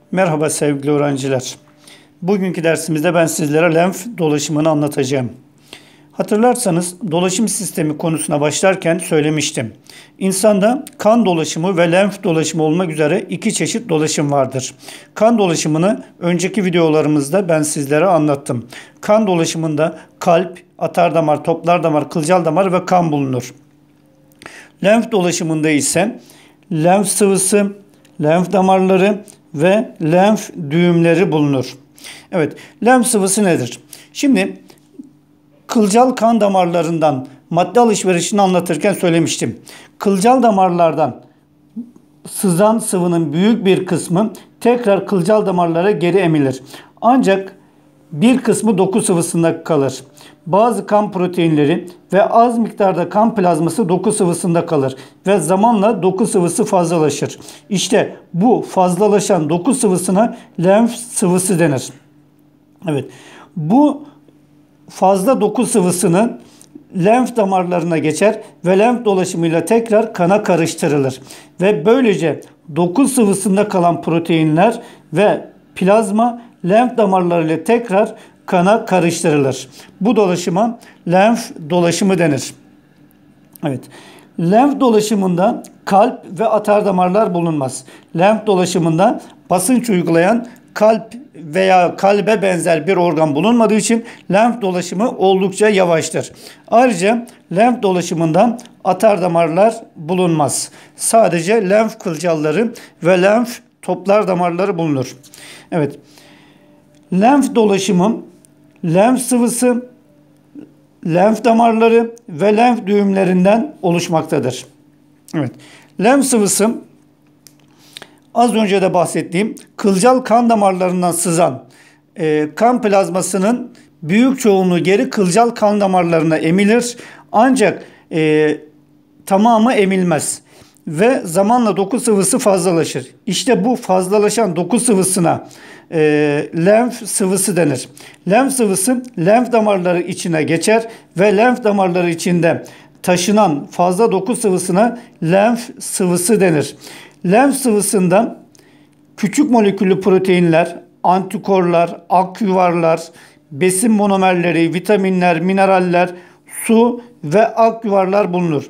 Merhaba sevgili öğrenciler. Bugünkü dersimizde ben sizlere lenf dolaşımını anlatacağım. Hatırlarsanız dolaşım sistemi konusuna başlarken söylemiştim. İnsanda kan dolaşımı ve lenf dolaşımı olmak üzere iki çeşit dolaşım vardır. Kan dolaşımını önceki videolarımızda ben sizlere anlattım. Kan dolaşımında kalp, atardamar, toplardamar, kılcaldamar ve kan bulunur. Lenf dolaşımında ise lenf sıvısı, lenf damarları ve lenf düğümleri bulunur. Evet, lenf sıvısı nedir? Şimdi kılcal kan damarlarından madde alışverişini anlatırken söylemiştim. Kılcal damarlardan sızan sıvının büyük bir kısmı tekrar kılcal damarlara geri emilir. Ancak bir kısmı doku sıvısında kalır. Bazı kan proteinleri ve az miktarda kan plazması doku sıvısında kalır ve zamanla doku sıvısı fazlalaşır. İşte bu fazlalaşan doku sıvısına lenf sıvısı denir. Evet, bu fazla doku sıvısının lenf damarlarına geçer ve lenf dolaşımıyla tekrar kana karıştırılır. Ve böylece doku sıvısında kalan proteinler ve plazma lenf damarlarıyla tekrar kana karıştırılır. Bu dolaşıma lenf dolaşımı denir. Evet. Lenf dolaşımında kalp ve atardamarlar bulunmaz. Lenf dolaşımında basınç uygulayan kalp veya kalbe benzer bir organ bulunmadığı için lenf dolaşımı oldukça yavaştır. Ayrıca lenf dolaşımında atardamarlar bulunmaz. Sadece lenf kılcalları ve lenf toplar damarları bulunur. Evet. Lenf dolaşımı, lenf sıvısı, lenf damarları ve lenf düğümlerinden oluşmaktadır. Evet. Lenf sıvısı az önce de bahsettiğim kılcal kan damarlarından sızan kan plazmasının büyük çoğunluğu geri kılcal kan damarlarına emilir. Ancak tamamı emilmez ve zamanla doku sıvısı fazlalaşır. İşte bu fazlalaşan doku sıvısına lenf sıvısı denir. Lenf sıvısı lenf damarları içine geçer ve lenf damarları içinde taşınan fazla doku sıvısına lenf sıvısı denir. Lenf sıvısında küçük moleküllü proteinler, antikorlar, ak yuvarlar, besin monomerleri, vitaminler, mineraller, su ve ak yuvarlar bulunur.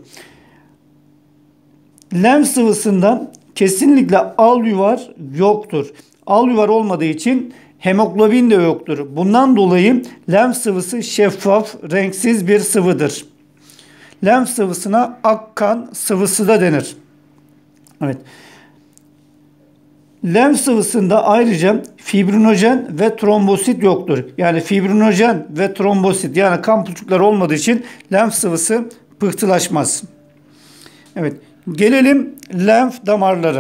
Lenf sıvısında kesinlikle al yuvar yoktur. Al yuvar olmadığı için hemoglobin de yoktur. Bundan dolayı lenf sıvısı şeffaf, renksiz bir sıvıdır. Lenf sıvısına ak kan sıvısı da denir. Evet. Lenf sıvısında ayrıca fibrinojen ve trombosit yoktur. Yani fibrinojen ve trombosit yani kan pulcukları olmadığı için lenf sıvısı pıhtılaşmaz. Evet. Gelelim lenf damarları.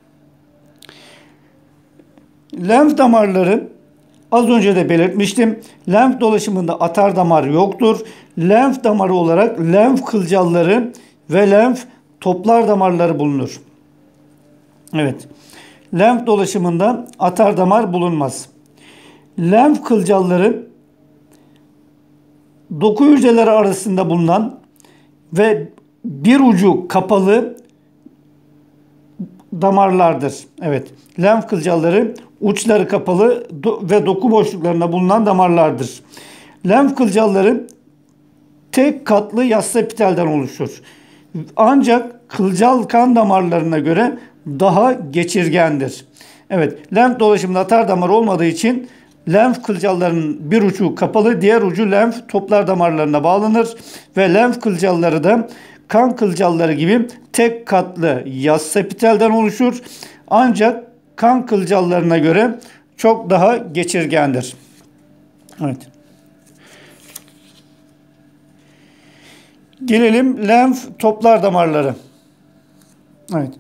Lenf damarları az önce de belirtmiştim. Lenf dolaşımında atardamar yoktur. Lenf damarı olarak lenf kılcalları ve lenf toplar damarları bulunur. Evet. Lenf dolaşımında atardamar bulunmaz. Lenf kılcalları doku hücreleri arasında bulunan ve bir ucu kapalı damarlardır. Evet. Lenf kılcalları uçları kapalı ve doku boşluklarında bulunan damarlardır. Lenf kılcalları tek katlı yassı epitelden oluşur. Ancak kılcal kan damarlarına göre daha geçirgendir. Evet, lenf dolaşımında atardamar olmadığı için lenf kılcallarının bir ucu kapalı, diğer ucu lenf toplar damarlarına bağlanır ve lenf kılcalları da kan kılcalları gibi tek katlı yassı epitelden oluşur. Ancak kan kılcallarına göre çok daha geçirgendir. Evet. Gelelim lenf toplar damarları. Evet.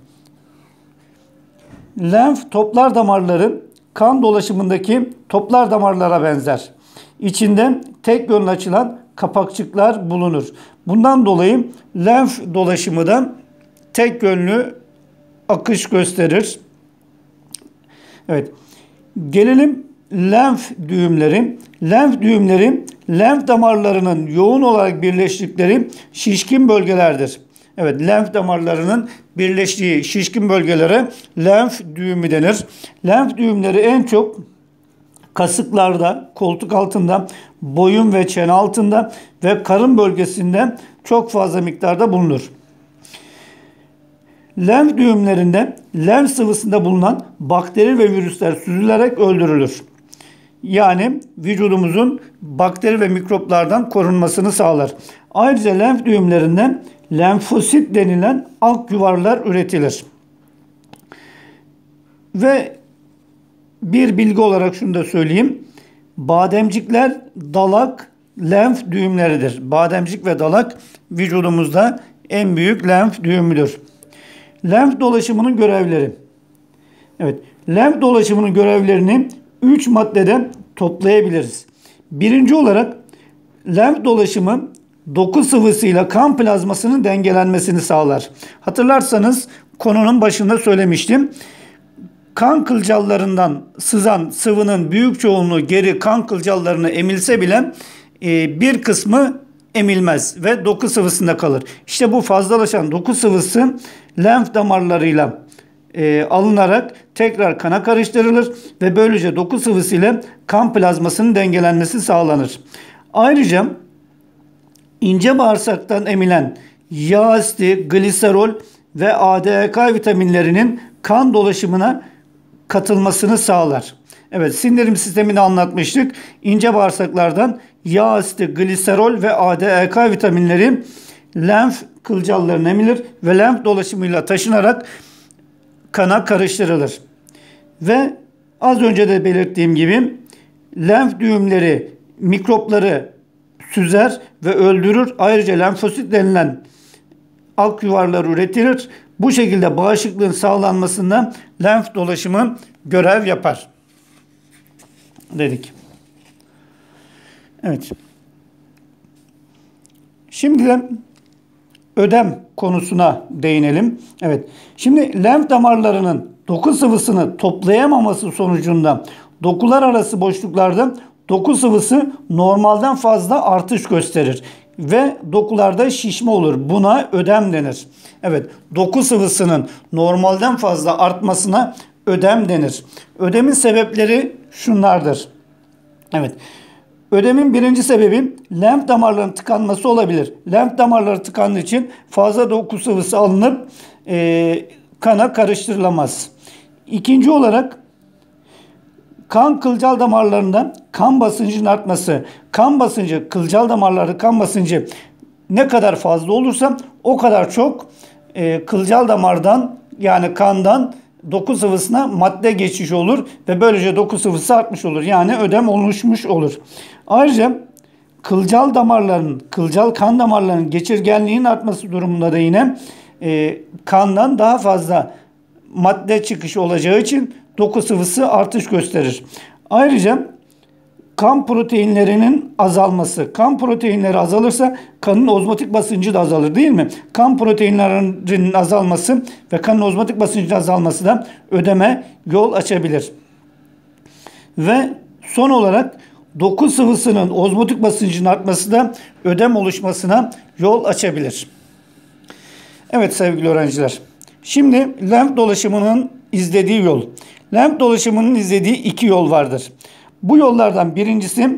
Lenf toplar damarları kan dolaşımındaki toplar damarlara benzer. İçinde tek yönlü açılan kapakçıklar bulunur. Bundan dolayı lenf dolaşımı da tek yönlü akış gösterir. Evet. Gelelim lenf düğümleri. Lenf düğümleri lenf damarlarının yoğun olarak birleştikleri şişkin bölgelerdir. Evet. Evet, lenf damarlarının birleştiği şişkin bölgelere lenf düğümü denir. Lenf düğümleri en çok kasıklarda, koltuk altında, boyun ve çene altında ve karın bölgesinde çok fazla miktarda bulunur. Lenf düğümlerinde lenf sıvısında bulunan bakteri ve virüsler süzülerek öldürülür. Yani vücudumuzun bakteri ve mikroplardan korunmasını sağlar. Ayrıca lenf düğümlerinden lenfosit denilen ak yuvarlar üretilir. Ve bir bilgi olarak şunu da söyleyeyim. Bademcikler dalak lenf düğümleridir. Bademcik ve dalak vücudumuzda en büyük lenf düğümüdür. Lenf dolaşımının görevleri. Evet, lenf dolaşımının görevlerini 3 maddede toplayabiliriz. Birinci olarak lenf dolaşımı doku sıvısıyla kan plazmasının dengelenmesini sağlar. Hatırlarsanız konunun başında söylemiştim. Kan kılcallarından sızan sıvının büyük çoğunluğu geri kan kılcallarına emilse bile bir kısmı emilmez ve doku sıvısında kalır. İşte bu fazlalaşan doku sıvısı lenf damarlarıyla alınarak tekrar kana karıştırılır ve böylece doku sıvısı ile kan plazmasının dengelenmesi sağlanır. Ayrıca ince bağırsaktan emilen yağ asidi, gliserol ve ADHK vitaminlerinin kan dolaşımına katılmasını sağlar. Evet, sindirim sistemini anlatmıştık. İnce bağırsaklardan yağ asidi, gliserol ve ADHK vitaminleri lenf kılcallarına emilir ve lenf dolaşımıyla taşınarak kana karıştırılır. Ve az önce de belirttiğim gibi lenf düğümleri mikropları süzer ve öldürür. Ayrıca lenfosit denilen ak yuvarlar üretilir. Bu şekilde bağışıklığın sağlanmasında lenf dolaşımı görev yapar dedik. Evet. Şimdi de ödem konusuna değinelim. Evet. Şimdi lenf damarlarının doku sıvısını toplayamaması sonucunda dokular arası boşluklarda doku sıvısı normalden fazla artış gösterir ve dokularda şişme olur. Buna ödem denir. Evet, doku sıvısının normalden fazla artmasına ödem denir. Ödemin sebepleri şunlardır. Evet. Ödemin birinci sebebi lenf damarlarının tıkanması olabilir. Lenf damarları tıkandığı için fazla doku sıvısı alınıp kana karıştırılamaz. İkinci olarak kan kılcal damarlarında kan basıncının artması. Kan basıncı, kılcal damarlarda kan basıncı ne kadar fazla olursa o kadar çok kılcal damardan yani kandan doku sıvısına madde geçiş olur ve böylece doku sıvısı artmış olur. Yani ödem oluşmuş olur. Ayrıca kılcal damarların, kılcal kan damarlarının geçirgenliğinin artması durumunda da yine kandan daha fazla madde çıkışı olacağı için doku sıvısı artış gösterir. Ayrıca kan proteinlerinin azalması. Kan proteinleri azalırsa kanın ozmotik basıncı da azalır değil mi? Kan proteinlerinin azalması ve kanın ozmotik basıncının azalması da ödeme yol açabilir. Ve son olarak doku sıvısının ozmotik basıncının artması da ödem oluşmasına yol açabilir. Evet sevgili öğrenciler. Şimdi lenf dolaşımının izlediği yol. Lenf dolaşımının izlediği iki yol vardır. Bu yollardan birincisi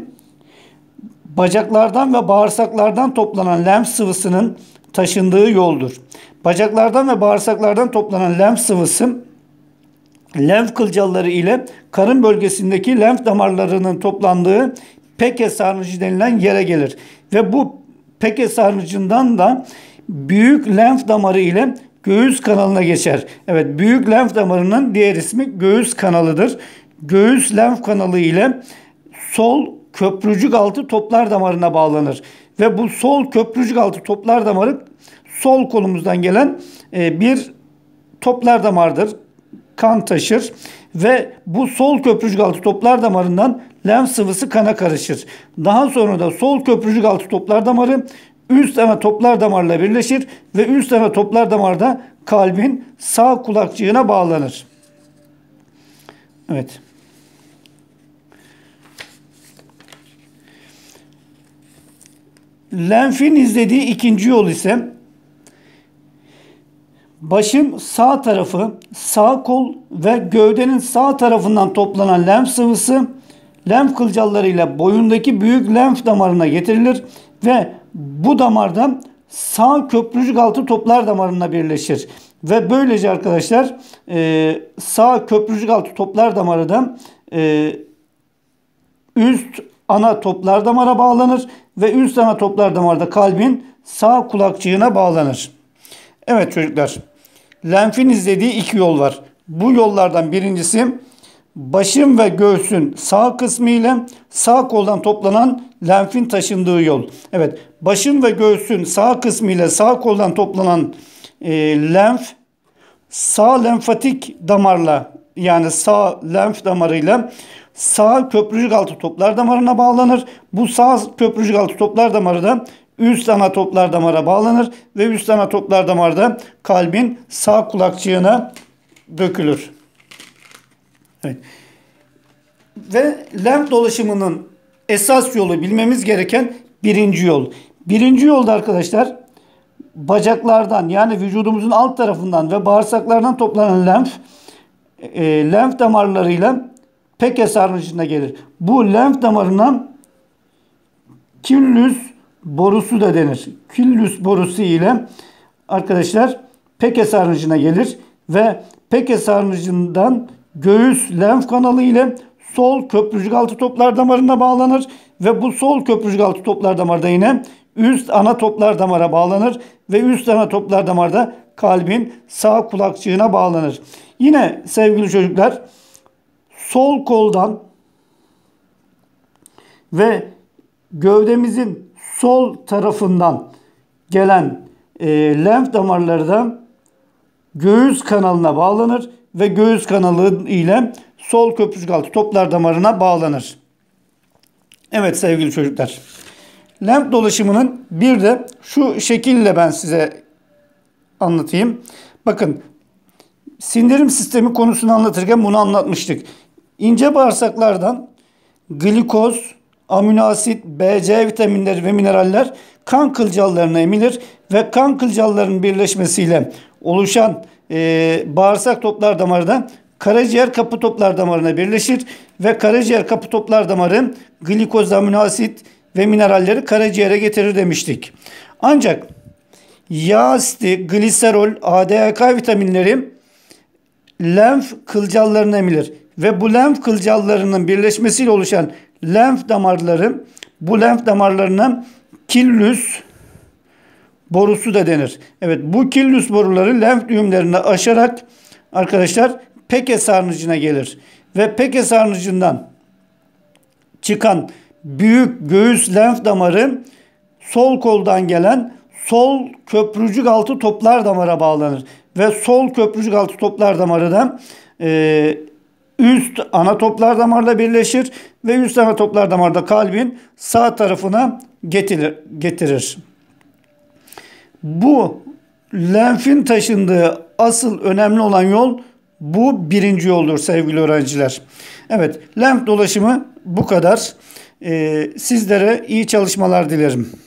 bacaklardan ve bağırsaklardan toplanan lenf sıvısının taşındığı yoldur. Bacaklardan ve bağırsaklardan toplanan lenf sıvısı lenf kılcalları ile karın bölgesindeki lenf damarlarının toplandığı Peke sarnıcı denilen yere gelir. Ve bu Peke sarnıcından da büyük lenf damarı ile göğüs kanalına geçer. Evet, büyük lenf damarının diğer ismi göğüs kanalıdır. Göğüs lenf kanalı ile sol köprücük altı toplar damarına bağlanır. Ve bu sol köprücük altı toplar damarı sol kolumuzdan gelen bir toplar damardır. Kan taşır ve bu sol köprücük altı toplar damarından lenf sıvısı kana karışır. Daha sonra da sol köprücük altı toplar damarı üst ana toplar damarla birleşir ve üst ana toplar damarda kalbin sağ kulakçığına bağlanır. Evet. Lenfin izlediği ikinci yol ise Başın sağ tarafı, sağ kol ve gövdenin sağ tarafından toplanan lenf sıvısı lenf kılcallarıyla boyundaki büyük lenf damarına getirilir ve bu damardan sağ köprücük altı toplar damarına birleşir. Ve böylece arkadaşlar sağ köprücük altı toplar damarı da üst ana toplar damara bağlanır ve üst ana toplar damarda kalbin sağ kulakçığına bağlanır. Evet çocuklar, lenfin izlediği iki yol var. Bu yollardan birincisi başın ve göğsün sağ kısmı ile sağ koldan toplanan lenfin taşındığı yol. Evet, başın ve göğsün sağ kısmı ile sağ koldan toplanan lenf sağ lenfatik damarla, yani sağ lenf damarıyla sağ köprücük altı toplar damarına bağlanır. Bu sağ köprücük altı toplar damarı da üst ana toplar damara bağlanır ve üst ana toplar damarda kalbin sağ kulakçığına dökülür. Evet. Ve lenf dolaşımının esas yolu, bilmemiz gereken birinci yol. Birinci yolda arkadaşlar bacaklardan, yani vücudumuzun alt tarafından ve bağırsaklardan toplanan lenf damarlarıyla Peke sarnıcına gelir. Bu lenf damarına Küllüs borusu da denir. Küllüs borusu ile arkadaşlar Peke sarnıcına gelir ve Peke sarnıcından göğüs lenf kanalı ile sol köprücük altı toplar damarına bağlanır ve bu sol köprücük altı toplar damarda yine üst ana toplar damara bağlanır ve üst ana toplar damarda kalbin sağ kulakçığına bağlanır. Yine sevgili çocuklar, sol koldan ve gövdemizin sol tarafından gelen lenf damarları da göğüs kanalına bağlanır ve göğüs kanalı ile sol köprücük altı toplar damarına bağlanır. Evet sevgili çocuklar, lenf dolaşımının bir de şu şekilde ben size anlatayım. Bakın, sindirim sistemi konusunu anlatırken bunu anlatmıştık. İnce bağırsaklardan glikoz, amino asit, B, C vitaminleri ve mineraller kan kılcallarına emilir ve kan kılcallarının birleşmesiyle oluşan bağırsak toplar damarı da karaciğer kapı toplar damarına birleşir ve karaciğer kapı toplar damarı glikoz, amino asit ve mineralleri karaciğere getirir demiştik. Ancak yağ asidi, gliserol, ADHK vitaminleri lenf kılcallarına emilir ve bu lenf kılcallarının birleşmesiyle oluşan lenf damarları, bu lenf damarlarına Küllüs borusu da denir. Evet, bu Küllüs boruları lenf düğümlerini aşarak arkadaşlar Peke sarnıcına gelir ve Peke sarnıcından çıkan büyük göğüs lenf damarı sol koldan gelen sol köprücük altı toplar damara bağlanır ve sol köprücük altı toplar damarı da üst ana toplar damarla birleşir ve üst ana toplar damarda kalbin sağ tarafına getirir. Bu lenfin taşındığı asıl önemli olan yol bu birinci yoldur sevgili öğrenciler. Evet, lenf dolaşımı bu kadar. Sizlere iyi çalışmalar dilerim.